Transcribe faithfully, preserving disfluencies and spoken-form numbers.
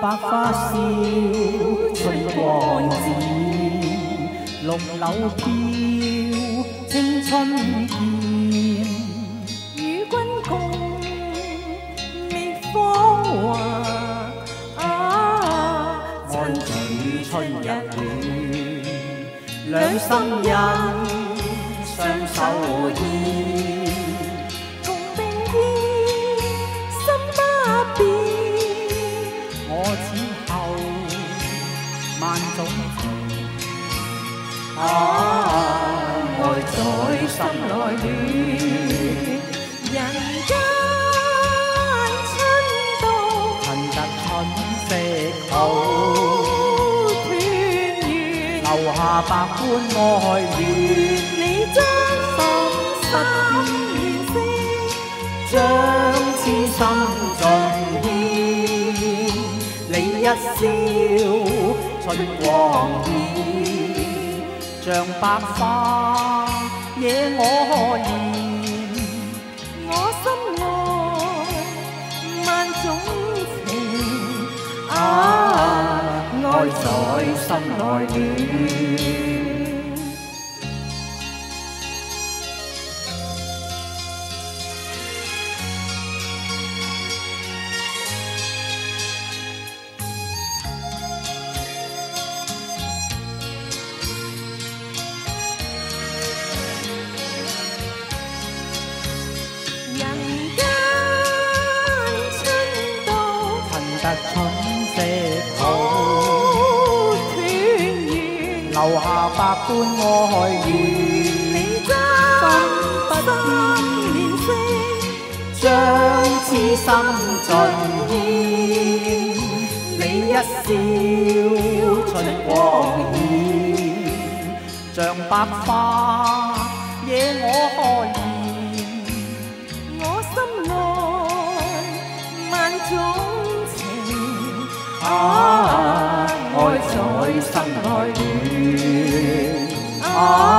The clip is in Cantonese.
百花笑，春光照，綠柳飄，青春健。 與君共覓芳華，啊！ 愛隨春日暖，兩心人雙手牽。 共並肩，心不變。 我此後萬種情，啊，愛在心內暖。 人間春到， 恨得春色好， 團圓， 留下百般愛戀。 你將心三連星， 將痴心盡獻。你一笑，春光顯，像百花惹我憐。 我心愛萬種情， 啊，愛在心內暖。 人間春到， 恨得春色好， 團圓， 留下百般愛戀。 你將心連星， 將痴心盡獻。你一笑，春光顯，像百花惹我憐。 我心愛萬種情， 啊，愛在心內暖。啊